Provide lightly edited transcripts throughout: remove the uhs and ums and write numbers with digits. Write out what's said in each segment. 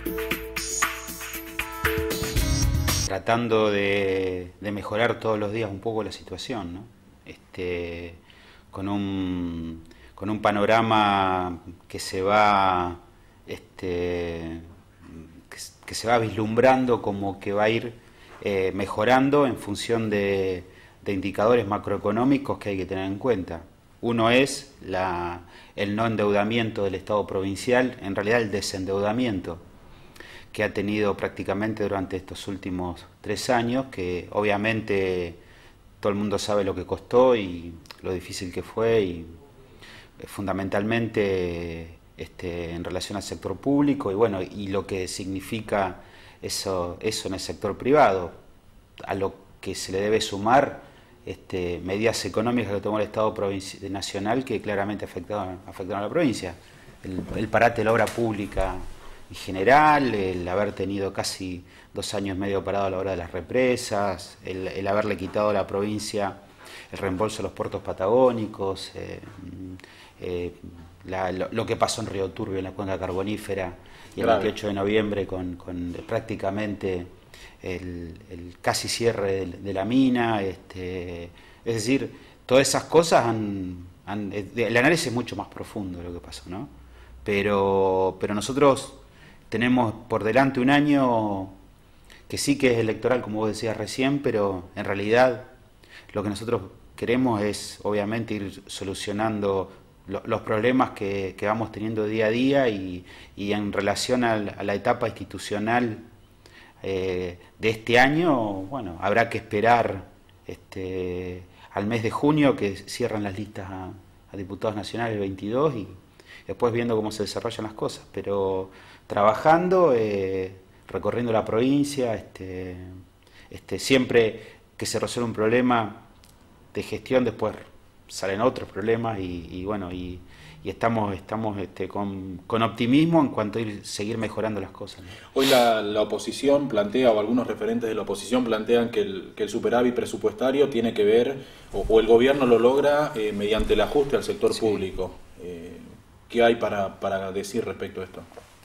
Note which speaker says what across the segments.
Speaker 1: Tratando de mejorar todos los días un poco la situación, ¿no? Con un panorama que se va que se va vislumbrando como que va a ir mejorando en función de indicadores macroeconómicos que hay que tener en cuenta. Uno es el no endeudamiento del Estado provincial, en realidad el desendeudamiento que ha tenido prácticamente durante estos últimos 3 años, que obviamente todo el mundo sabe lo que costó y lo difícil que fue, y fundamentalmente en relación al sector público, y bueno, y lo que significa eso en el sector privado, a lo que se le debe sumar medidas económicas que tomó el Estado nacional que claramente afectaron a la provincia. El parate de la obra pública en general, el haber tenido casi 2 años y medio parado a la hora de las represas, el haberle quitado a la provincia el reembolso de los puertos patagónicos, lo que pasó en Río Turbio, en la cuenca carbonífera, y el 28 de noviembre con prácticamente el casi cierre de la mina. Es decir, todas esas cosas el análisis es mucho más profundo de lo que pasó, ¿no? Pero nosotros tenemos por delante un año que sí que es electoral, como vos decías recién, pero en realidad lo que nosotros queremos es obviamente ir solucionando los problemas que vamos teniendo día a día, y en relación a la etapa institucional de este año, bueno, habrá que esperar al mes de junio, que cierran las listas a diputados nacionales el 22, y después viendo cómo se desarrollan las cosas, pero trabajando, recorriendo la provincia, siempre que se resuelve un problema de gestión, después salen otros problemas, y bueno, y estamos con optimismo en cuanto a seguir mejorando las cosas, ¿no?
Speaker 2: Hoy la oposición plantea, o algunos referentes de la oposición plantean que el superávit presupuestario tiene que ver, o el gobierno lo logra mediante el ajuste al sector público. ¿Qué hay para decir respecto a esto?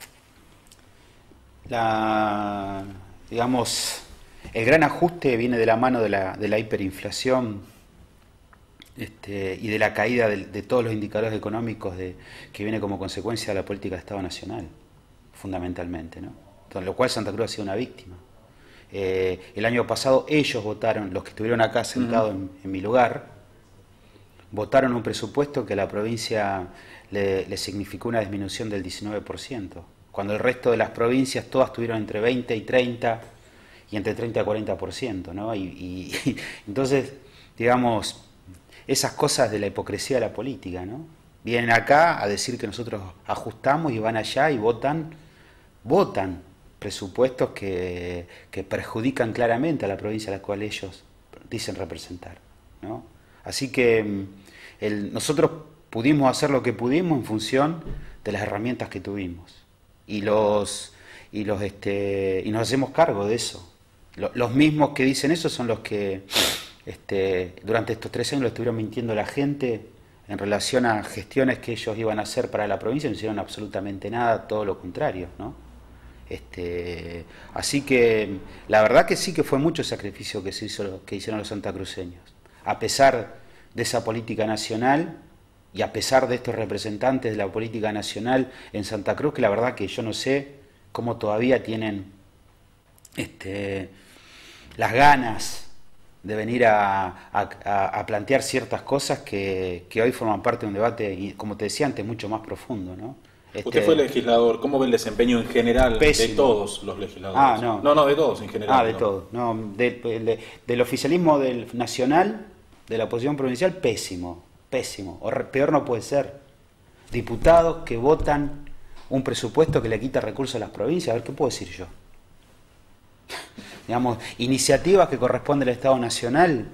Speaker 1: Digamos, el gran ajuste viene de la mano de la hiperinflación, y de la caída de todos los indicadores económicos que viene como consecuencia de la política de Estado Nacional, fundamentalmente, ¿no? Con lo cual Santa Cruz ha sido una víctima. El año pasado ellos votaron, los que estuvieron acá sentados en mi lugar, votaron un presupuesto que a la provincia le significó una disminución del 19%, cuando el resto de las provincias todas tuvieron entre 20 y 30 y entre 30 y 40%, ¿no? Y entonces, digamos, esas cosas de la hipocresía de la política, ¿no? Vienen acá a decir que nosotros ajustamos, y van allá y votan presupuestos que perjudican claramente a la provincia a la cual ellos dicen representar, ¿no? Así que nosotros pudimos hacer lo que pudimos en función de las herramientas que tuvimos, y nos hacemos cargo de eso. Los mismos que dicen eso son los que durante estos 3 años le estuvieron mintiendo a la gente en relación a gestiones que ellos iban a hacer para la provincia. No hicieron absolutamente nada, todo lo contrario, ¿no? Así que la verdad que sí que fue mucho sacrificio que hicieron los santacruceños, a pesar de esa política nacional, y a pesar de estos representantes de la política nacional en Santa Cruz, que la verdad que yo no sé cómo todavía tienen las ganas de venir a plantear ciertas cosas que hoy forman parte de un debate, y como te decía antes, mucho más profundo, ¿no?
Speaker 2: Usted fue legislador, ¿cómo ve el desempeño en general
Speaker 1: pésimo.
Speaker 2: de todos los legisladores? No, de todos en general.
Speaker 1: De todos. No, del oficialismo nacional, de la oposición provincial, pésimo. Peor no puede ser. Diputados que votan un presupuesto que le quita recursos a las provincias. A ver, ¿qué puedo decir yo? Digamos, iniciativas que corresponden al Estado Nacional,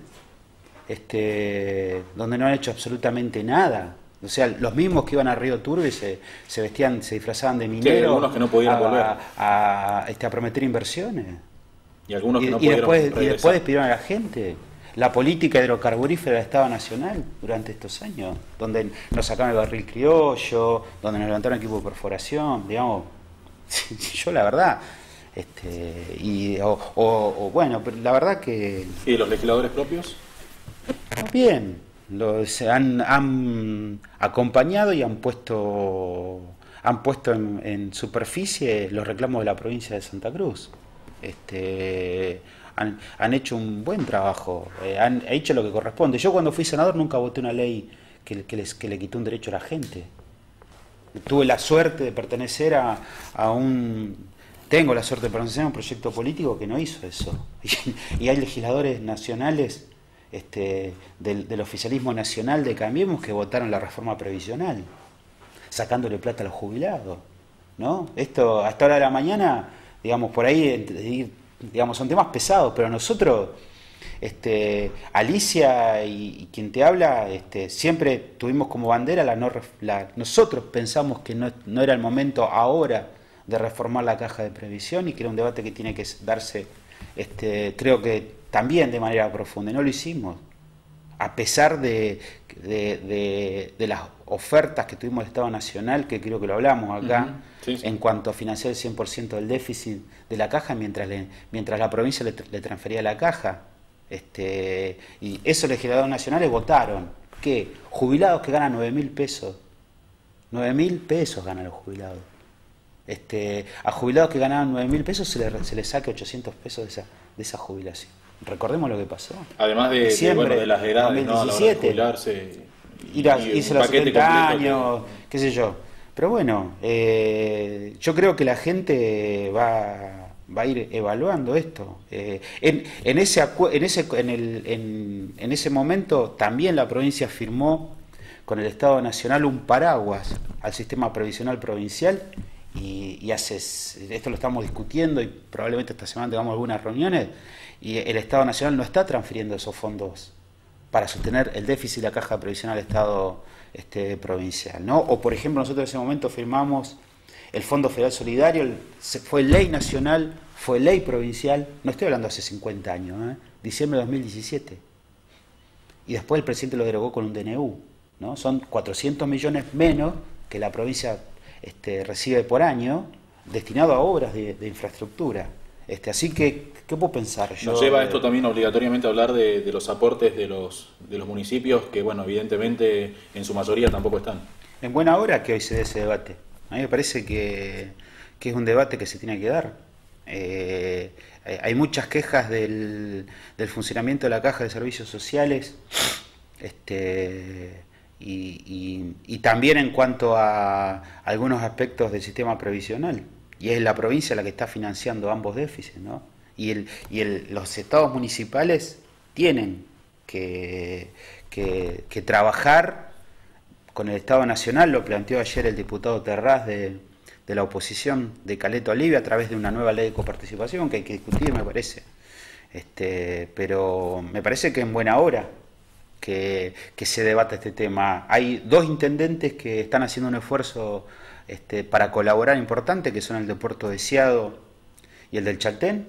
Speaker 1: donde no han hecho absolutamente nada. O sea, los mismos que iban a Río Turbio se disfrazaban de mineros,
Speaker 2: sí, algunos que no pudieron volver
Speaker 1: a prometer inversiones.
Speaker 2: Y algunos que no pudieron
Speaker 1: y después despidieron a la gente. La política hidrocarburífera del Estado Nacional durante estos años, donde nos sacaron el barril criollo, donde nos levantaron equipo de perforación, digamos, Yo la verdad, bueno, pero la verdad que...
Speaker 2: ¿Y los legisladores propios?
Speaker 1: Bien, han acompañado y han puesto en superficie los reclamos de la provincia de Santa Cruz. Han hecho un buen trabajo, han hecho lo que corresponde. Yo cuando fui senador nunca voté una ley que le quitó un derecho a la gente. Tuve la suerte de pertenecer tengo la suerte de pertenecer a un proyecto político que no hizo eso. Y hay legisladores nacionales del oficialismo nacional de Cambiemos que votaron la reforma previsional, sacándole plata a los jubilados, ¿no? Esto, hasta ahora de la mañana, digamos, por ahí, digamos, son temas pesados, pero nosotros, Alicia y quien te habla, siempre tuvimos como bandera nosotros pensamos que no era el momento ahora de reformar la caja de previsión y que era un debate que tiene que darse, creo que también de manera profunda, y no lo hicimos, a pesar de las ofertas que tuvimos del Estado Nacional, que creo que lo hablamos acá,
Speaker 2: sí.
Speaker 1: En cuanto a financiar el 100% del déficit de la caja, mientras la provincia le transfería la caja. Y esos legisladores nacionales votaron que jubilados que ganan 9.000 pesos, 9.000 pesos ganan los jubilados. A jubilados que ganaban 9.000 pesos se les saque 800 pesos de esa jubilación. Recordemos lo que pasó.
Speaker 2: Además de las edades,
Speaker 1: 2017,
Speaker 2: ¿no? A la hora de jubilarse.
Speaker 1: Irse a los 70 años, qué sé yo. Pero bueno, yo creo que la gente va a ir evaluando esto. En ese momento también la provincia firmó con el Estado Nacional un paraguas al sistema previsional provincial y esto lo estamos discutiendo y probablemente esta semana tengamos algunas reuniones y el Estado Nacional no está transfiriendo esos fondos para sostener el déficit de la caja previsional del Estado provincial, ¿no? O por ejemplo nosotros en ese momento firmamos el Fondo Federal Solidario, fue ley nacional, fue ley provincial, no estoy hablando hace 50 años, diciembre de 2017, y después el presidente lo derogó con un DNU, ¿no? Son 400 millones menos que la provincia recibe por año destinado a obras de infraestructura. Así que, ¿qué puedo pensar?
Speaker 2: Nos lleva esto también obligatoriamente a hablar de los aportes de los municipios que, bueno, evidentemente en su mayoría tampoco están.
Speaker 1: En buena hora que hoy se dé ese debate. A mí me parece que es un debate que se tiene que dar. Hay muchas quejas del funcionamiento de la Caja de Servicios Sociales y también en cuanto a algunos aspectos del sistema previsional. Y es la provincia la que está financiando ambos déficits, ¿no? Los estados municipales tienen que trabajar con el Estado Nacional, lo planteó ayer el diputado Terrás de la oposición de Caleta Olivia a través de una nueva ley de coparticipación que hay que discutir, me parece. Pero me parece que en buena hora que se debata este tema. Hay dos intendentes que están haciendo un esfuerzo para colaborar importante, que son el de Puerto Deseado y el del Chaltén.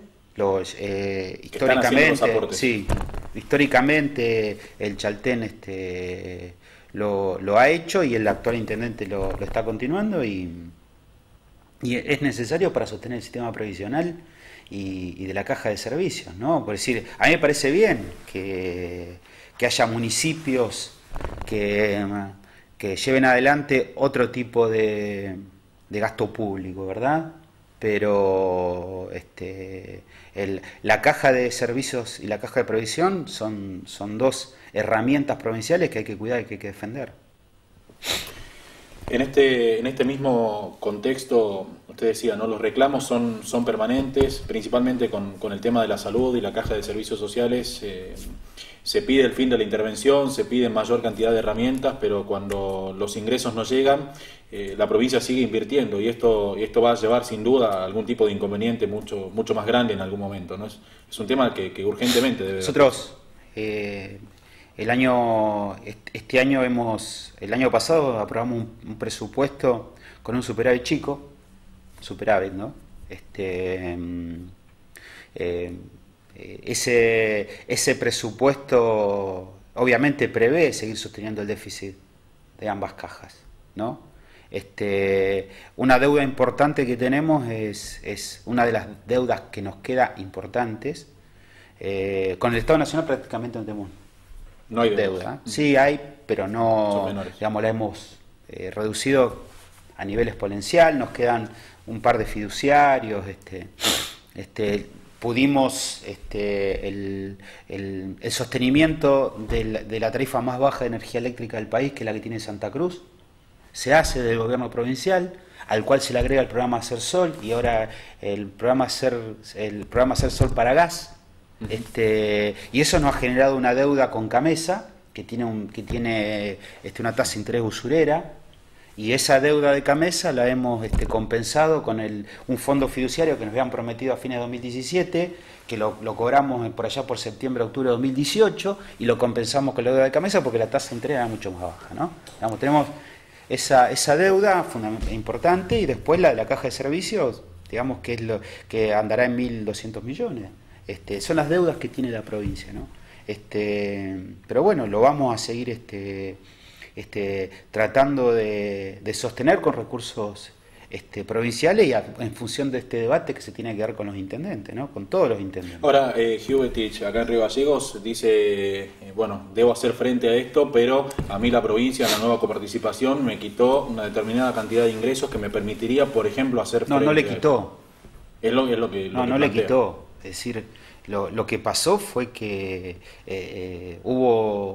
Speaker 1: Históricamente el Chaltén lo ha hecho y el actual intendente lo está continuando y es necesario para sostener el sistema previsional y de la caja de servicios, ¿no? Por decir, a mí me parece bien que haya municipios que lleven adelante otro tipo de gasto público, ¿verdad? Pero la caja de servicios y la caja de previsión son dos herramientas provinciales que hay que cuidar y que hay que defender.
Speaker 2: En este mismo contexto, usted decía, ¿no? Los reclamos son permanentes, principalmente con el tema de la salud y la caja de servicios sociales. Se pide el fin de la intervención, se pide mayor cantidad de herramientas, pero cuando los ingresos no llegan, la provincia sigue invirtiendo y esto va a llevar sin duda a algún tipo de inconveniente mucho más grande en algún momento, ¿no? Es un tema que urgentemente debe...
Speaker 1: Nosotros, el año pasado aprobamos un presupuesto con un superávit chico, ¿no? Ese presupuesto obviamente prevé seguir sosteniendo el déficit de ambas cajas, ¿no? Una deuda importante que tenemos es una de las deudas que nos queda importantes. Con el Estado Nacional prácticamente no hay deuda. Sí hay, pero no, digamos, la hemos reducido a nivel exponencial. Nos quedan un par de fiduciarios. Pudimos el sostenimiento de la tarifa más baja de energía eléctrica del país, que es la que tiene Santa Cruz, se hace del gobierno provincial, al cual se le agrega el programa Hacer Sol y ahora el programa Hacer Sol para gas. Y eso nos ha generado una deuda con Camesa que tiene una tasa de interés usurera, y esa deuda de Camesa la hemos compensado con un fondo fiduciario que nos habían prometido a fines de 2017, que lo cobramos por allá por septiembre, octubre de 2018, y lo compensamos con la deuda de Camesa porque la tasa de interés era mucho más baja, ¿no? Digamos, tenemos esa deuda importante, y después la de la caja de servicios, digamos, que es lo que andará en 1.200 millones. Son las deudas que tiene la provincia, ¿no? Pero bueno, lo vamos a seguir tratando de sostener con recursos provinciales y en función de este debate que se tiene que dar con los intendentes, ¿no? Con todos los intendentes.
Speaker 2: Ahora, Hubetich, acá en Río Gallegos, dice, bueno, debo hacer frente a esto, pero a mí la provincia, en la nueva coparticipación, me quitó una determinada cantidad de ingresos que me permitiría, por ejemplo, hacer frente.
Speaker 1: No le quitó.
Speaker 2: Es lo que
Speaker 1: no le quitó. Es decir, lo que pasó fue que hubo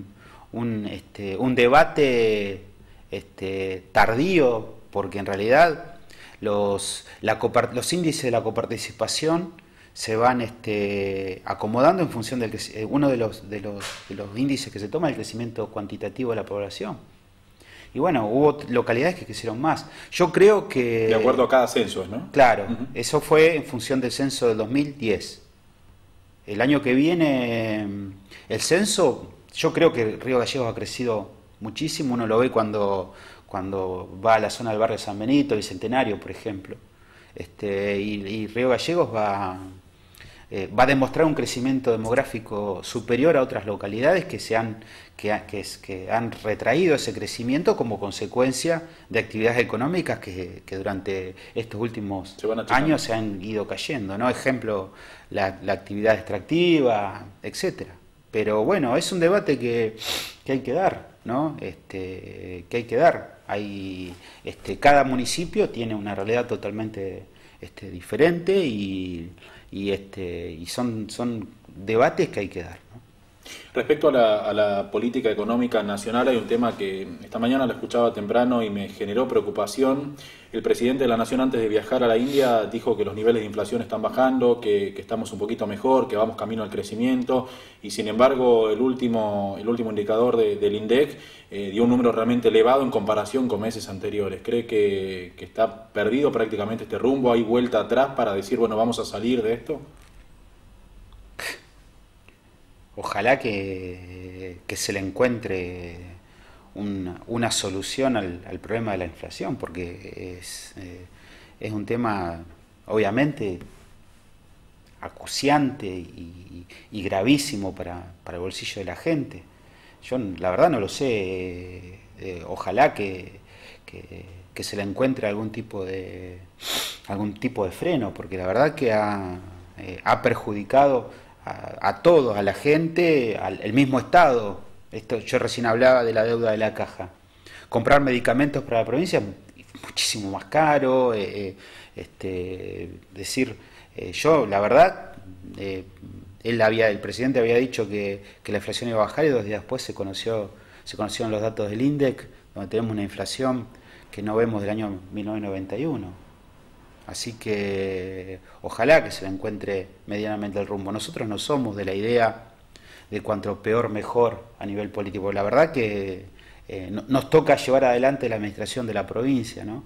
Speaker 1: un debate tardío, porque en realidad los índices de la coparticipación se van acomodando en función del uno de los índices que se toma, el crecimiento cuantitativo de la población. Y bueno, hubo localidades que crecieron más. Yo creo que...
Speaker 2: De acuerdo a cada censo, ¿no?
Speaker 1: Claro, eso fue en función del censo del 2010. El año que viene, el censo, yo creo que Río Gallegos ha crecido muchísimo. Uno lo ve cuando va a la zona del barrio San Benito, Bicentenario, por ejemplo. Y Río Gallegos va a demostrar un crecimiento demográfico superior a otras localidades que han retraído ese crecimiento como consecuencia de actividades económicas que durante estos últimos años se han ido cayendo, ¿no? Ejemplo, la actividad extractiva, etcétera. Pero bueno, es un debate que hay que dar, ¿no? Que hay que dar. Cada municipio tiene una realidad totalmente diferente y son debates que hay que dar, ¿no?
Speaker 2: Respecto a la política económica nacional, hay un tema que esta mañana lo escuchaba temprano y me generó preocupación. El presidente de la Nación, antes de viajar a la India, dijo que los niveles de inflación están bajando, que estamos un poquito mejor, que vamos camino al crecimiento, y sin embargo el último indicador del INDEC dio un número realmente elevado en comparación con meses anteriores. ¿Cree que está perdido prácticamente este rumbo? ¿Hay vuelta atrás para decir, bueno, vamos a salir de esto?
Speaker 1: Ojalá que se le encuentre una solución al problema de la inflación, porque es un tema obviamente acuciante y gravísimo para el bolsillo de la gente. Yo la verdad no lo sé. Ojalá que se le encuentre algún tipo de freno, porque la verdad que ha perjudicado a todos, a la gente, al mismo Estado. Yo recién hablaba de la deuda de la caja. Comprar medicamentos para la provincia es muchísimo más caro. Yo, la verdad, el presidente había dicho que la inflación iba a bajar, y 2 días después se conocieron los datos del INDEC, donde tenemos una inflación que no vemos del año 1991. Así que ojalá que se le encuentre medianamente el rumbo. Nosotros no somos de la idea de cuanto peor mejor a nivel político. La verdad que nos toca llevar adelante la administración de la provincia, ¿no?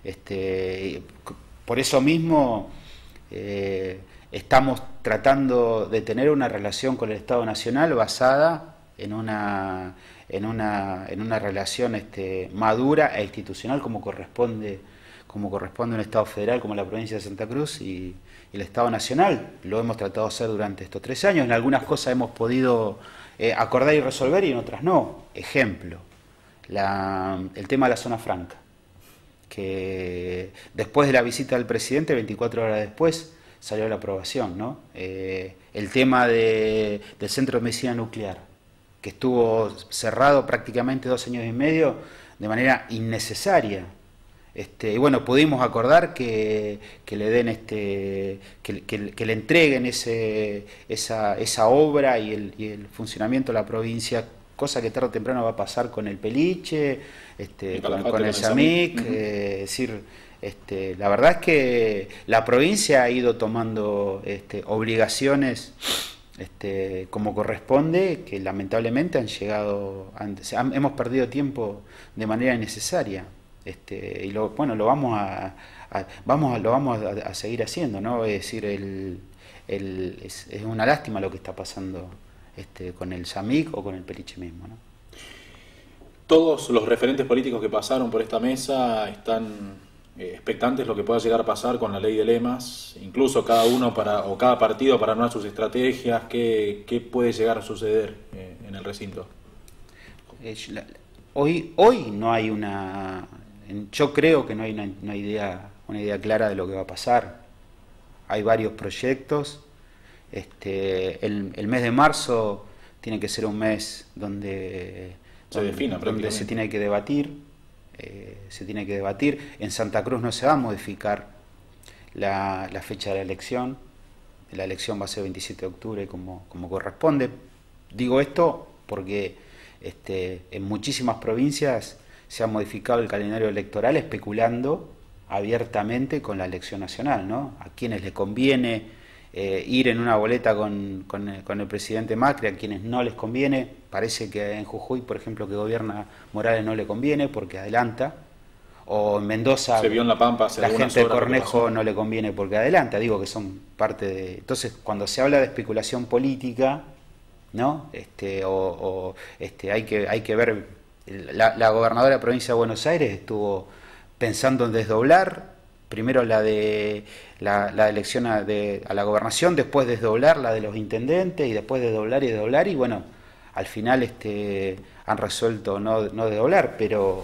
Speaker 1: Por eso mismo estamos tratando de tener una relación con el Estado Nacional basada en una relación madura e institucional como corresponde a un Estado federal como la provincia de Santa Cruz y el Estado Nacional. Lo hemos tratado de hacer durante estos 3 años. En algunas cosas hemos podido acordar y resolver, y en otras no. Ejemplo, el tema de la zona franca. que después de la visita del presidente, 24 horas después, salió la aprobación, ¿no? El tema del Centro de Medicina Nuclear, que estuvo cerrado prácticamente 2 años y medio de manera innecesaria. Y bueno, pudimos acordar que le den que le entreguen esa obra y el funcionamiento a la provincia, cosa que tarde o temprano va a pasar con el Peliche, con el SAMIC. Es decir, la verdad es que la provincia ha ido tomando obligaciones como corresponde, que lamentablemente han llegado hemos perdido tiempo de manera innecesaria. Y lo vamos a seguir haciendo, ¿no? Es decir, es una lástima lo que está pasando con el SAMIC o con el Peliche mismo, ¿no?
Speaker 2: Todos los referentes políticos que pasaron por esta mesa están expectantes de lo que pueda llegar a pasar con la ley de lemas, incluso cada uno o cada partido para armar sus estrategias. ¿Qué puede llegar a suceder en el recinto?
Speaker 1: Hoy no hay yo creo que no hay una idea clara de lo que va a pasar. Hay varios proyectos. El mes de marzo tiene que ser un mes donde se tiene que debatir. En Santa Cruz no se va a modificar la fecha de la elección. La elección va a ser 27 de octubre como corresponde. Digo esto porque en muchísimas provincias se ha modificado el calendario electoral especulando abiertamente con la elección nacional, ¿no? A quienes les conviene ir en una boleta con el presidente Macri, a quienes no les conviene. Parece que en Jujuy, por ejemplo, que gobierna Morales, no le conviene porque adelanta, o en Mendoza
Speaker 2: se vio en La Pampa
Speaker 1: la gente de Cornejo no le conviene porque adelanta. Digo que son parte de... Entonces, cuando se habla de especulación política, ¿no? Hay que ver. La gobernadora de la provincia de Buenos Aires estuvo pensando en desdoblar primero la elección a la gobernación, después desdoblar la de los intendentes y después desdoblar y bueno, al final han resuelto no desdoblar, pero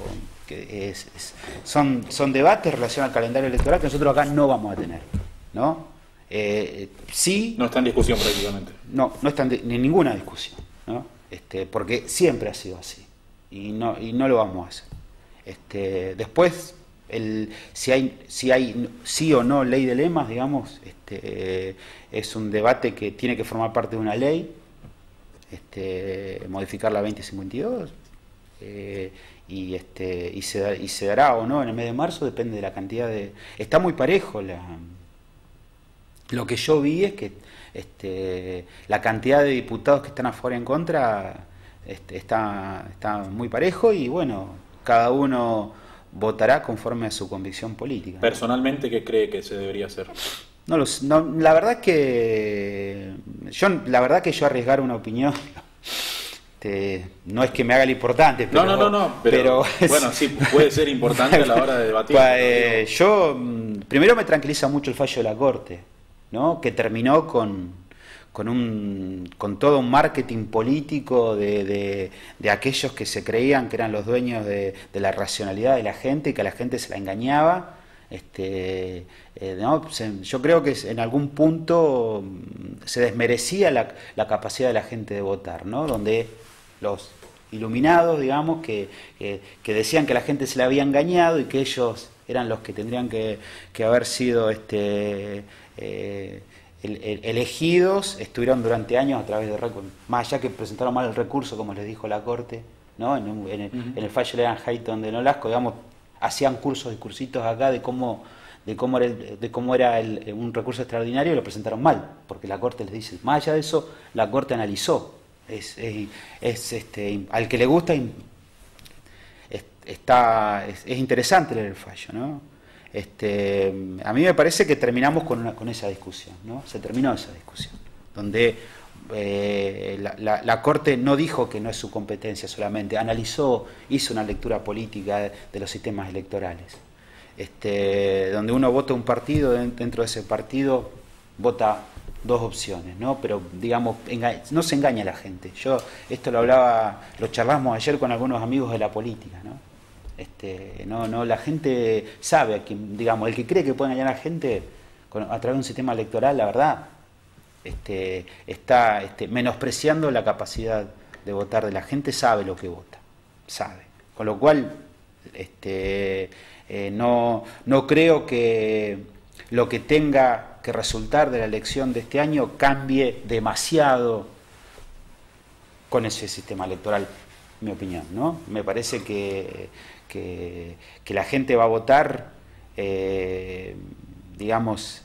Speaker 1: son debates en relación al calendario electoral que nosotros acá no vamos a tener, ¿no? Sí,
Speaker 2: no está en discusión prácticamente.
Speaker 1: No está en ninguna discusión, ¿no? Porque siempre ha sido así y no lo vamos a hacer. Después, si hay sí o no ley de lemas, digamos, es un debate que tiene que formar parte de una ley, modificar la 2052, y se dará o no en el mes de marzo, depende de la cantidad de... Está muy parejo lo que yo vi es que la cantidad de diputados que están a favor y en contra está muy parejo y bueno, cada uno votará conforme a su convicción política.
Speaker 2: Personalmente, ¿qué cree que se debería hacer?
Speaker 1: La verdad que yo arriesgar una opinión no es que me haga el importante, pero
Speaker 2: no, pero bueno, sí puede ser importante a la hora de debatir.
Speaker 1: Yo primero me tranquiliza mucho el fallo de la Corte, ¿no? Que terminó con todo un marketing político de aquellos que se creían que eran los dueños de la racionalidad de la gente y que a la gente se la engañaba. ¿No? Yo creo que en algún punto se desmerecía la capacidad de la gente de votar, ¿no? Donde los iluminados, digamos, que decían que la gente se la había engañado y que ellos eran los que tendrían que haber sido elegidos, estuvieron durante años a través de récord, más allá que presentaron mal el recurso, como les dijo la Corte, ¿no? En el fallo Lean Hayton de Nolasco, digamos, hacían cursitos acá de cómo era un recurso extraordinario y lo presentaron mal, porque la Corte les dice, más allá de eso, la Corte analizó. Al que le gusta es interesante leer el fallo, ¿no? A mí me parece que terminamos con esa discusión, ¿no? Se terminó esa discusión, donde la Corte no dijo que no es su competencia solamente, analizó, hizo una lectura política de los sistemas electorales, donde uno vota un partido, dentro de ese partido vota dos opciones, ¿no? Pero digamos, no se engaña a la gente. Esto lo charlamos ayer con algunos amigos de la política, ¿no? No, la gente sabe, digamos, el que cree que puede engañar a la gente a través de un sistema electoral, la verdad, está menospreciando la capacidad de votar de la gente, sabe lo que vota, sabe. Con lo cual, no creo que lo que tenga que resultar de la elección de este año cambie demasiado con ese sistema electoral, mi opinión, ¿no? Me parece que la gente va a votar, digamos,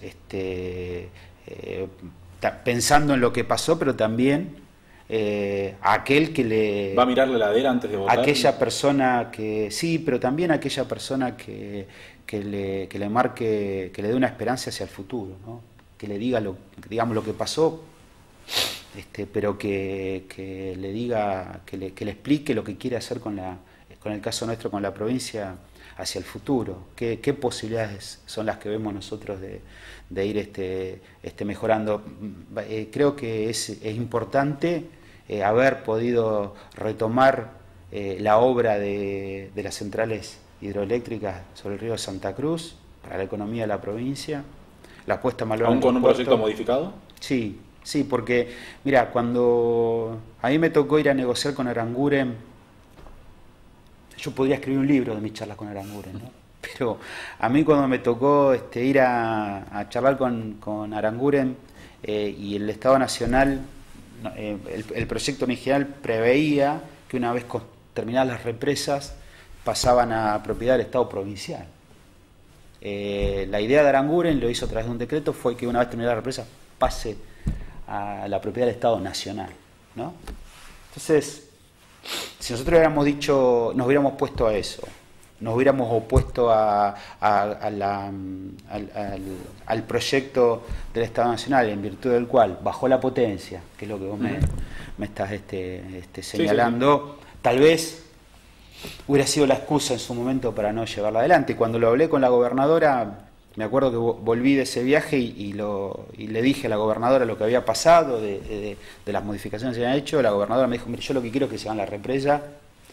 Speaker 1: pensando en lo que pasó, pero también aquel que le...
Speaker 2: ¿Va a mirar la heladera antes de votar?
Speaker 1: Aquella persona que... Sí, pero también aquella persona que le marque, que le dé una esperanza hacia el futuro, ¿no? Que le diga digamos, lo que pasó, pero que le diga, que le explique lo que quiere hacer con el caso nuestro, con la provincia, hacia el futuro. ¿Qué posibilidades son las que vemos nosotros de ir mejorando? Creo que es importante haber podido retomar la obra de las centrales hidroeléctricas sobre el río Santa Cruz para la economía de la provincia, la puesta en valor.
Speaker 2: ¿Aún con un proyecto modificado?
Speaker 1: Sí, porque, mira, cuando a mí me tocó ir a negociar con Aranguren, yo podría escribir un libro de mis charlas con Aranguren, ¿no? Pero a mí cuando me tocó ir a charlar con Aranguren y el Estado Nacional, el proyecto original preveía que una vez terminadas las represas pasaban a propiedad del Estado provincial. La idea de Aranguren, lo hizo a través de un decreto, fue que una vez terminada la represa pase a la propiedad del Estado Nacional, ¿no? Entonces, si nosotros hubiéramos dicho, nos hubiéramos puesto a eso, nos hubiéramos opuesto al proyecto del Estado Nacional, en virtud del cual bajó la potencia, que es lo que vos me estás señalando, sí. Tal vez hubiera sido la excusa en su momento para no llevarla adelante. Cuando lo hablé con la gobernadora, me acuerdo que volví de ese viaje y le dije a la gobernadora lo que había pasado, de las modificaciones que se habían hecho. La gobernadora me dijo, mire, yo lo que quiero es que se hagan la represa,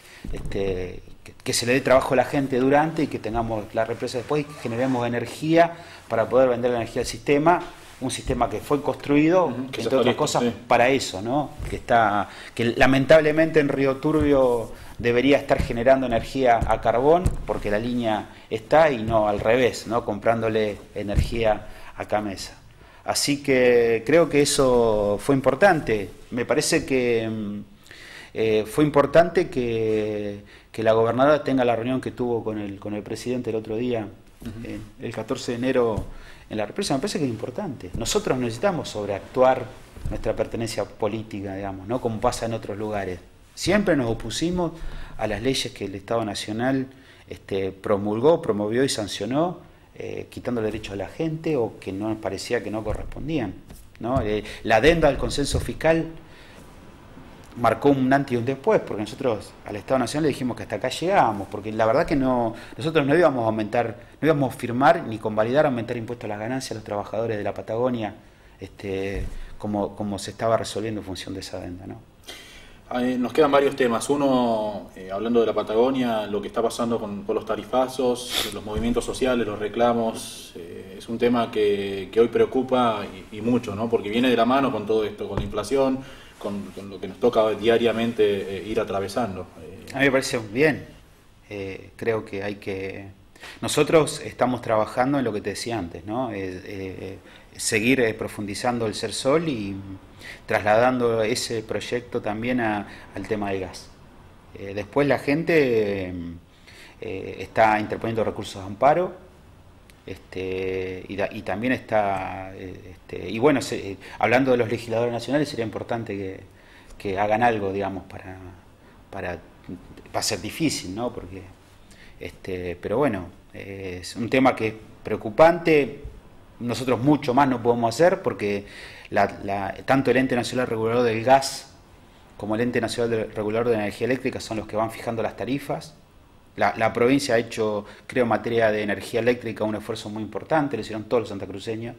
Speaker 1: que se le dé trabajo a la gente durante y que tengamos la represa después y que generemos energía para poder vender la energía al sistema, un sistema que fue construido, entre otras cosas, sí, para eso, ¿no? Que lamentablemente en Río Turbio debería estar generando energía a carbón, porque la línea está, y no al revés, ¿no? Comprándole energía a Camesa. Así que creo que eso fue importante. Me parece que fue importante que la gobernadora tenga la reunión que tuvo con el presidente el otro día, el 14 de enero, en la represa. Me parece que es importante. Nosotros necesitamos sobreactuar nuestra pertenencia política, digamos, ¿no? Como pasa en otros lugares. Siempre nos opusimos a las leyes que el Estado Nacional promulgó, promovió y sancionó, quitando el derecho a la gente o que no nos parecía que no correspondían, ¿no? La adenda al consenso fiscal marcó un antes y un después, porque nosotros al Estado Nacional le dijimos que hasta acá llegábamos, porque la verdad que nosotros no íbamos a aumentar, no íbamos a firmar ni convalidar aumentar impuestos a las ganancias a los trabajadores de la Patagonia, como se estaba resolviendo en función de esa adenda, ¿no?
Speaker 2: Nos quedan varios temas. Uno, hablando de la Patagonia, lo que está pasando con los tarifazos, los movimientos sociales, los reclamos, es un tema que hoy preocupa y mucho, ¿no? Porque viene de la mano con todo esto, con la inflación, con lo que nos toca diariamente ir atravesando.
Speaker 1: A mí me parece bien. Creo que nosotros estamos trabajando en lo que te decía antes, ¿no? Seguir profundizando el Cersol y trasladando ese proyecto también al tema del gas. Después la gente está interponiendo recursos de amparo, y también está, y bueno, hablando de los legisladores nacionales, sería importante que hagan algo, digamos, va a ser difícil, ¿no? Porque, pero bueno, es un tema que es preocupante. Nosotros mucho más no podemos hacer porque tanto el Ente Nacional Regulador del Gas como el Ente Nacional Regulador de la Energía Eléctrica son los que van fijando las tarifas. La provincia ha hecho, creo, en materia de energía eléctrica un esfuerzo muy importante, lo hicieron todos los santacruceños.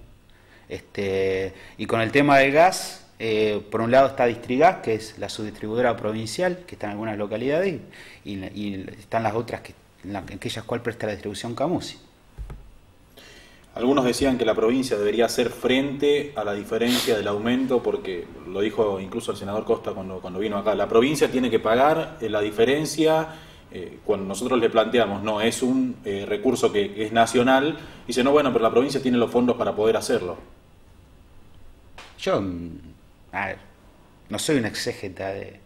Speaker 1: Y con el tema del gas, por un lado está Distrigas, que es la subdistribuidora provincial, que está en algunas localidades, y están las otras que en aquellas cual presta la distribución Camusi.
Speaker 2: Algunos decían que la provincia debería hacer frente a la diferencia del aumento, porque lo dijo incluso el senador Costa cuando vino acá. La provincia tiene que pagar la diferencia. Cuando nosotros le planteamos, no, es un recurso que es nacional, dice, no, bueno, pero la provincia tiene los fondos para poder hacerlo.
Speaker 1: Yo, a ver, no soy un exégeta de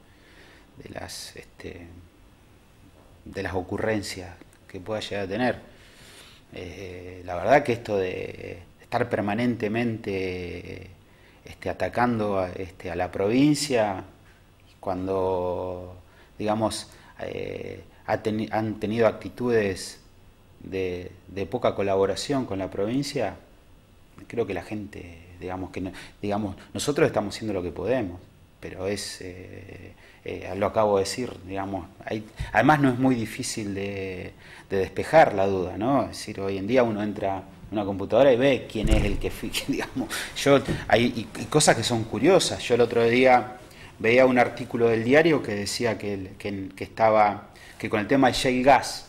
Speaker 1: las ocurrencias que pueda llegar a tener. La verdad que esto de estar permanentemente atacando a la provincia, cuando, digamos, han tenido actitudes de poca colaboración con la provincia, creo que la gente, digamos, nosotros estamos haciendo lo que podemos, pero lo acabo de decir, digamos, además no es muy difícil de despejar la duda, ¿no? Es decir, hoy en día uno entra a una computadora y ve quién es el que digamos, hay cosas que son curiosas. Yo el otro día veía un artículo del diario que decía que con el tema del shale gas,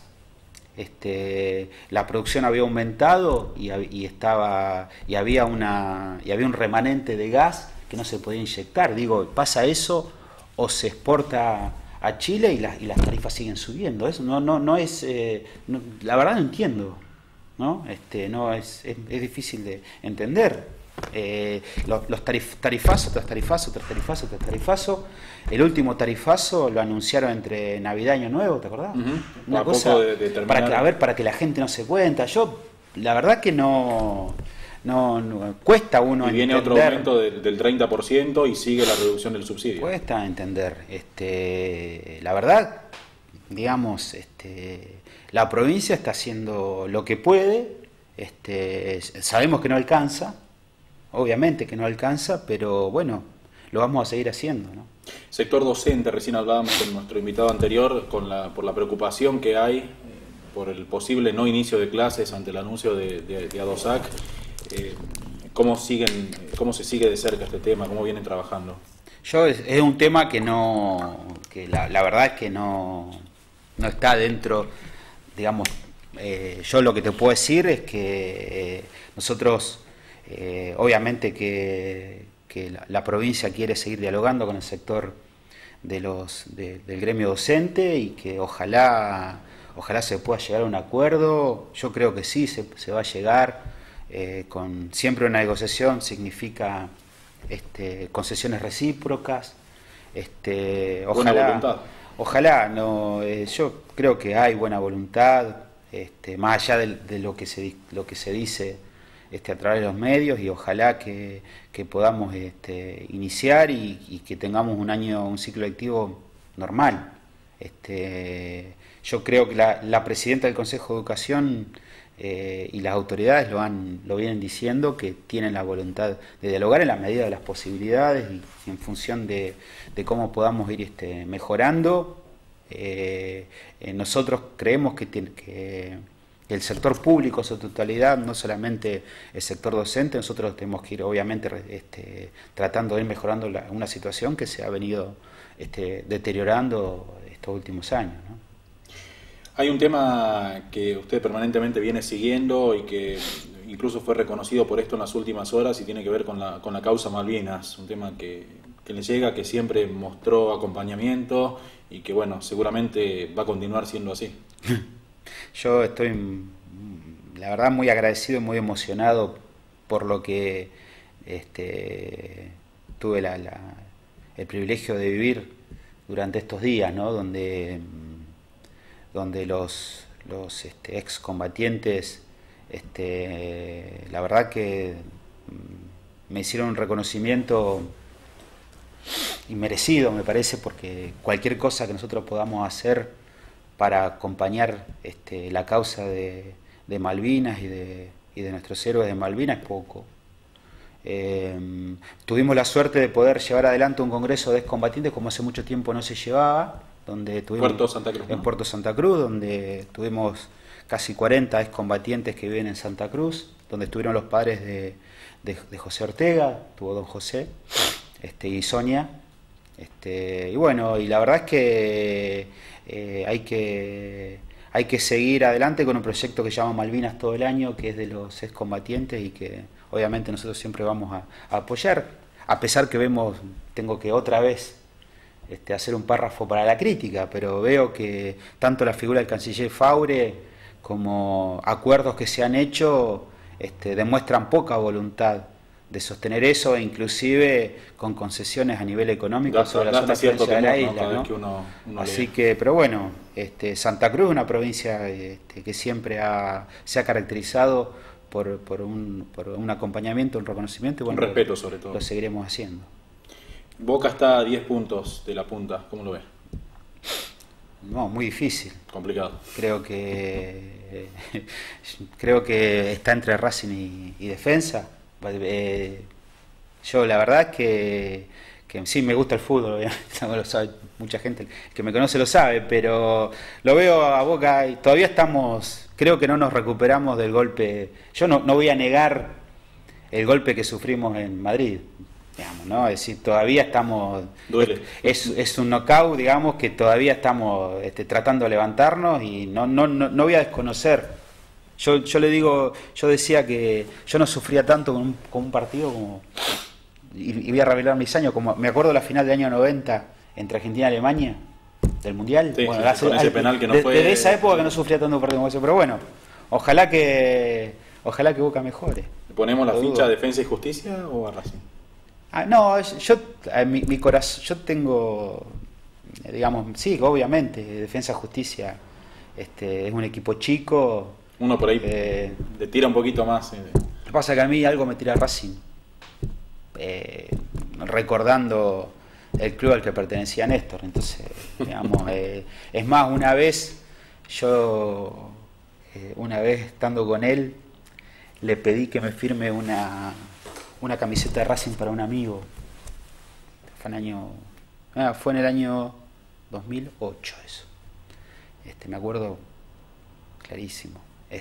Speaker 1: la producción había aumentado y había un remanente de gas que no se podía inyectar. Digo, pasa eso o se exporta a Chile y las tarifas siguen subiendo. Eso no es, la verdad no entiendo, ¿no? Es difícil de entender. Los tarifazos tras tarifazo tras tarifazo tras tarifazo. El último tarifazo lo anunciaron entre Navidad y Año Nuevo, ¿te acordás? Una cosa para que la gente no se cuenta. Yo la verdad que no cuesta uno
Speaker 2: entender. Y viene otro aumento del 30% y sigue la reducción del subsidio.
Speaker 1: Cuesta entender. La verdad, digamos, la provincia está haciendo lo que puede. Sabemos que no alcanza, obviamente que no alcanza, pero bueno, lo vamos a seguir haciendo, ¿no?
Speaker 2: Sector docente, recién hablábamos con nuestro invitado anterior por la preocupación que hay por el posible no inicio de clases ante el anuncio de ADOSAC. ¿Cómo se sigue de cerca este tema? ¿Cómo vienen trabajando?
Speaker 1: Es un tema que la verdad es que no está dentro, digamos, yo lo que te puedo decir es que nosotros, obviamente que la provincia quiere seguir dialogando con el sector del gremio docente y que ojalá se pueda llegar a un acuerdo. Yo creo que sí, se va a llegar. Siempre una negociación significa concesiones recíprocas. Ojalá yo creo que hay buena voluntad, más allá de lo que se dice a través de los medios, y ojalá que podamos iniciar y que tengamos un ciclo lectivo normal. Yo creo que la presidenta del Consejo de Educación y las autoridades lo vienen diciendo, que tienen la voluntad de dialogar en la medida de las posibilidades y en función de cómo podamos ir mejorando. Nosotros creemos que el sector público en su totalidad, no solamente el sector docente, nosotros tenemos que ir obviamente tratando de ir mejorando una situación que se ha venido deteriorando estos últimos años, ¿no?
Speaker 2: Hay un tema que usted permanentemente viene siguiendo y que incluso fue reconocido por esto en las últimas horas, y tiene que ver con la causa Malvinas, un tema que le llega, que siempre mostró acompañamiento y que, bueno, seguramente va a continuar siendo así.
Speaker 1: Yo estoy, la verdad, muy agradecido y muy emocionado por lo que tuve el privilegio de vivir durante estos días, ¿no? Donde los excombatientes, la verdad que me hicieron un reconocimiento inmerecido, me parece, porque cualquier cosa que nosotros podamos hacer para acompañar la causa de Malvinas y de nuestros héroes de Malvinas es poco. Tuvimos la suerte de poder llevar adelante un congreso de excombatientes como hace mucho tiempo no se llevaba, donde tuvimos
Speaker 2: Puerto Santa Cruz, ¿no?
Speaker 1: En Puerto Santa Cruz, donde tuvimos casi 40 excombatientes que viven en Santa Cruz, donde estuvieron los padres de José Ortega, tuvo don José y Sonia, y bueno, y la verdad es que hay que seguir adelante con un proyecto que se llama Malvinas todo el año, que es de los excombatientes y que obviamente nosotros siempre vamos a apoyar, a pesar que vemos, tengo que otra vez hacer un párrafo para la crítica, pero veo que tanto la figura del canciller Faure como acuerdos que se han hecho demuestran poca voluntad de sostener eso, e inclusive con concesiones a nivel económico sobre la zona de la isla, ¿no?
Speaker 2: Que uno
Speaker 1: Así que, pero bueno, Santa Cruz es una provincia que siempre se ha caracterizado por un acompañamiento, un reconocimiento, y bueno,
Speaker 2: un respeto sobre todo.
Speaker 1: Lo seguiremos haciendo.
Speaker 2: Boca está a 10 puntos de la punta, ¿cómo lo ves?
Speaker 1: No, muy difícil.
Speaker 2: Complicado.
Speaker 1: Creo que está entre Racing y Defensa. Yo la verdad que sí me gusta el fútbol, lo sabe, mucha gente que me conoce lo sabe, pero lo veo a Boca y todavía creo que no nos recuperamos del golpe. Yo no voy a negar el golpe que sufrimos en Madrid, digamos, ¿no? Es decir, todavía estamos...
Speaker 2: Duele.
Speaker 1: Es un knockout, digamos, que todavía estamos tratando de levantarnos, y no voy a desconocer. Yo le digo, yo decía que yo no sufría tanto con un partido como, y voy a revelar mis años, como me acuerdo de la final del año 90 entre Argentina y Alemania, del Mundial.
Speaker 2: Sí,
Speaker 1: bueno,
Speaker 2: con ese penal que no fue...
Speaker 1: Desde esa época que no sufría tanto un partido como ese, pero bueno, ojalá que Boca mejore.
Speaker 2: ¿Ponemos la ficha a Defensa y Justicia o a Racing?
Speaker 1: No, mi corazón, yo tengo, digamos, sí, obviamente, Defensa y Justicia es un equipo chico.
Speaker 2: Uno por ahí le tira un poquito más.
Speaker 1: Lo que pasa es que a mí algo me tira Racing, recordando el club al que pertenecía Néstor. Entonces, digamos, es más, una vez estando con él, le pedí que me firme una camiseta de Racing para un amigo. Fue en el año 2008 eso. Me acuerdo clarísimo.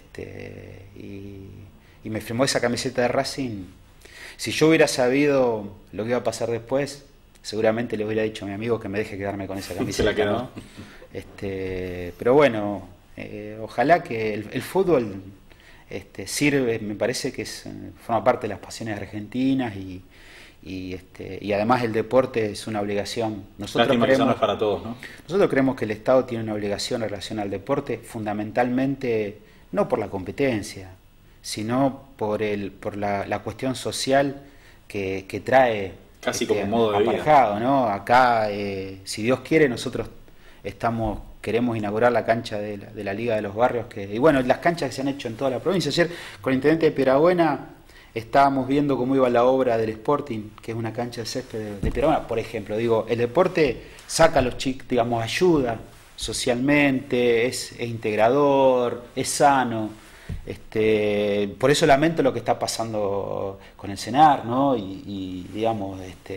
Speaker 1: Y me firmó esa camiseta de Racing. Si yo hubiera sabido lo que iba a pasar después, seguramente le hubiera dicho a mi amigo que me deje quedarme con esa camiseta.
Speaker 2: Se la quedó.
Speaker 1: ¿No? Pero bueno, ojalá que el fútbol sirve, me parece que forma parte de las pasiones argentinas, y además el deporte es una obligación.
Speaker 2: Nosotros creemos, para todos, ¿no?
Speaker 1: Nosotros creemos que el Estado tiene una obligación en relación al deporte, fundamentalmente no por la competencia, sino por la cuestión social que trae,
Speaker 2: casi como modo de
Speaker 1: aparejado, vida, ¿no? Acá, si Dios quiere, nosotros queremos inaugurar la cancha de la Liga de los Barrios, y bueno, las canchas que se han hecho en toda la provincia. Ayer con el intendente de Piedrabuena estábamos viendo cómo iba la obra del Sporting, que es una cancha de césped de Piedrabuena, por ejemplo. Digo, el deporte saca a los chicos, digamos, ayuda socialmente, es integrador, es sano. Por eso lamento lo que está pasando con el CENAR, ¿no? Y digamos,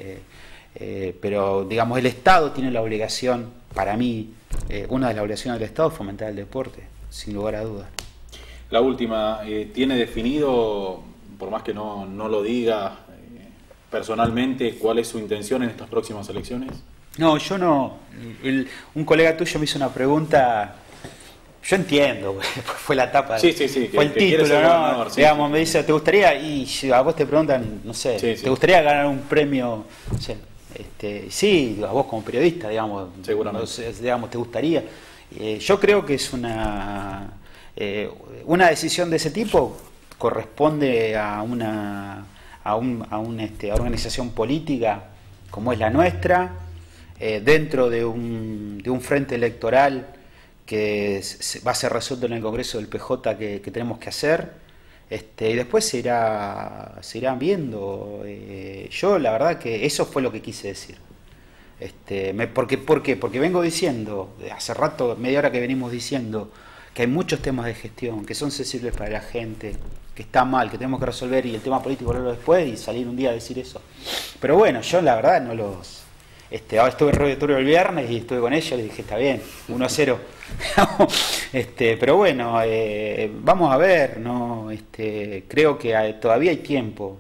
Speaker 1: pero digamos, el Estado tiene la obligación, para mí, una de las obligaciones del Estado es fomentar el deporte, sin lugar a dudas.
Speaker 2: La última, ¿tiene definido, por más que no lo diga personalmente, cuál es su intención en estas próximas elecciones?
Speaker 1: No, yo no. Un colega tuyo me hizo una pregunta. Yo entiendo, fue la tapa,
Speaker 2: sí,
Speaker 1: fue el título, ¿no? Sí, digamos, me dice, ¿te gustaría? Y a vos te preguntan, no sé, ¿te gustaría ganar un premio? No sé, sí, a vos como periodista, digamos,
Speaker 2: seguramente.
Speaker 1: No sé, digamos, ¿te gustaría? Yo creo que es una decisión de ese tipo, corresponde a una organización política como es la nuestra, dentro de un frente electoral que va a ser resuelto en el Congreso del PJ que tenemos que hacer, y después se irán viendo. Yo la verdad que eso fue lo que quise decir. ¿Por qué? Porque vengo diciendo, hace rato, media hora que venimos diciendo, que hay muchos temas de gestión que son sensibles para la gente, que está mal, que tenemos que resolver, y el tema político hablarlo después y salir un día a decir eso. Pero bueno, yo la verdad no los... Ahora estuve en Radio Turbio el viernes y estuve con ellos y les dije, está bien, 1-0. Pero bueno, vamos a ver, ¿no? Creo que todavía hay tiempo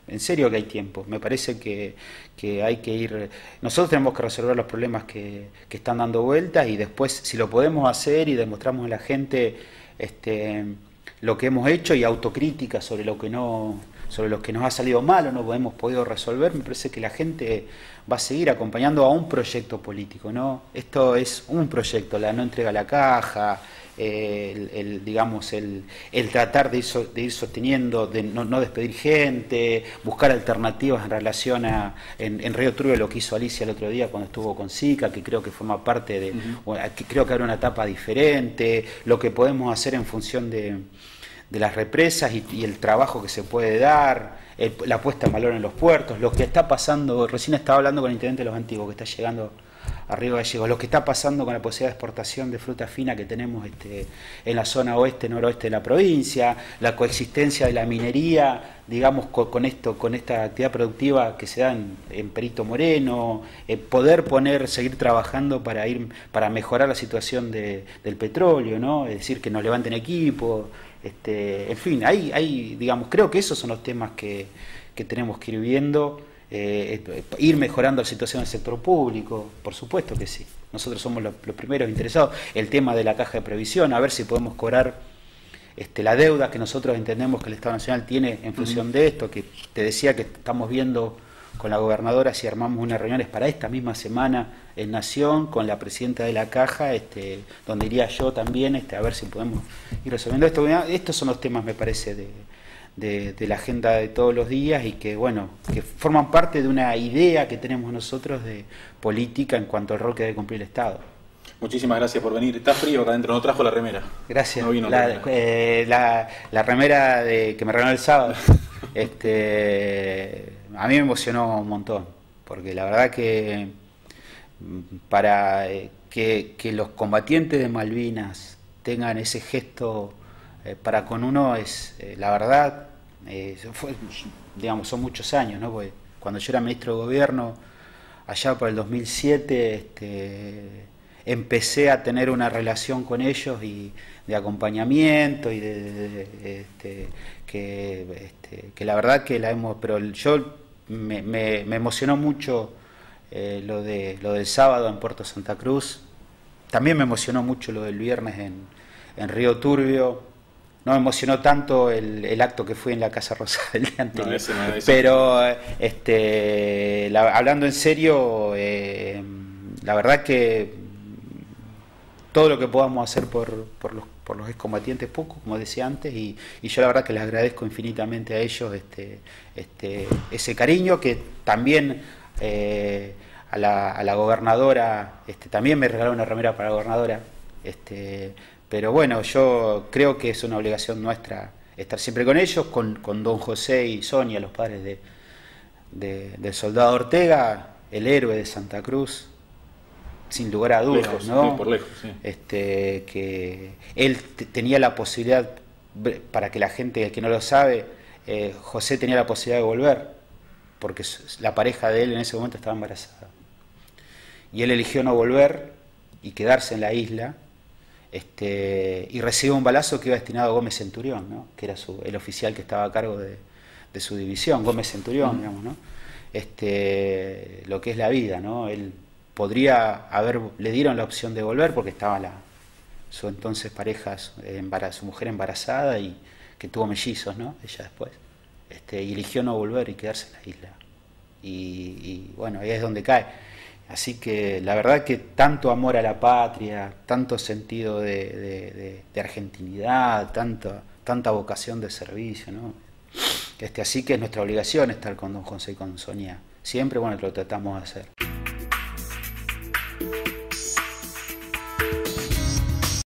Speaker 1: En serio que hay tiempo. Me parece que hay que ir... Nosotros tenemos que resolver los problemas que están dando vueltas y después, si lo podemos hacer y demostramos a la gente lo que hemos hecho y autocrítica sobre lo que nos ha salido mal o no hemos podido resolver, me parece que la gente va a seguir acompañando a un proyecto político, ¿no? Esto es un proyecto, la no entrega a la caja, digamos el tratar de ir sosteniendo, de no despedir gente, buscar alternativas en relación a en Río Turbio lo que hizo Alicia el otro día cuando estuvo con Zika, que creo que forma parte de, bueno, que creo que habrá una etapa diferente, lo que podemos hacer en función de las represas y el trabajo que se puede dar, la puesta en valor en los puertos, lo que está pasando, recién estaba hablando con el intendente de Los Antiguos, que está llegando a Río Gallegos, lo que está pasando con la posibilidad de exportación de fruta fina que tenemos en la zona oeste, noroeste de la provincia, la coexistencia de la minería, digamos, con esta actividad productiva que se da en Perito Moreno, poder seguir trabajando para mejorar la situación del petróleo, ¿no? Es decir, que nos levanten equipo, en fin, digamos, creo que esos son los temas que tenemos que ir viendo. Ir mejorando la situación del sector público, por supuesto que sí. Nosotros somos los primeros interesados. El tema de la caja de previsión, a ver si podemos cobrar la deuda que nosotros entendemos que el Estado Nacional tiene en función de esto, que te decía que estamos viendo con la gobernadora si armamos unas reuniones para esta misma semana en Nación, con la presidenta de la Caja, donde iría yo también, a ver si podemos ir resolviendo esto. Estos son los temas, me parece, de la agenda de todos los días y que, bueno, que forman parte de una idea que tenemos nosotros de política en cuanto al rol que debe cumplir el Estado.
Speaker 2: Muchísimas gracias por venir. Está frío acá adentro, no trajo la remera.
Speaker 1: Gracias.
Speaker 2: No vino
Speaker 1: la remera que me regaló el sábado, a mí me emocionó un montón, porque la verdad que para que los combatientes de Malvinas tengan ese gesto para con uno es, la verdad, digamos, son muchos años, ¿no? Porque cuando yo era ministro de Gobierno, allá por el 2007, empecé a tener una relación con ellos y de acompañamiento y que la verdad que la hemos, pero yo me emocionó mucho lo del sábado en Puerto Santa Cruz. También me emocionó mucho lo del viernes en Río Turbio. No me emocionó tanto el acto que fue en la Casa Rosada el día anterior. Pero hablando en serio, la verdad que todo lo que podamos hacer por los excombatientes, poco, como decía antes, y yo la verdad que les agradezco infinitamente a ellos ese cariño que también a la gobernadora, también me regaló una remera para la gobernadora, pero bueno, yo creo que es una obligación nuestra estar siempre con ellos, con don José y Sonia, los padres del soldado Ortega, el héroe de Santa Cruz, sin lugar a dudas, lejos, ¿no?
Speaker 2: Por lejos, sí.
Speaker 1: Que él tenía la posibilidad, para que la gente que no lo sabe, José tenía la posibilidad de volver, porque la pareja de él en ese momento estaba embarazada. Y él eligió no volver y quedarse en la isla, y recibió un balazo que iba destinado a Gómez Centurión, ¿no? Que era el oficial que estaba a cargo de su división, Gómez Centurión, digamos, ¿no? Lo que es la vida, ¿no? Él le dieron la opción de volver porque estaba su entonces pareja, su mujer embarazada y que tuvo mellizos, ¿no? Ella después, y eligió no volver y quedarse en la isla. Y bueno, ahí es donde cae. Así que la verdad que tanto amor a la patria, tanto sentido de argentinidad, tanta vocación de servicio, ¿no? Así que es nuestra obligación estar con don José y con Sonia. Siempre, bueno, lo tratamos de hacer.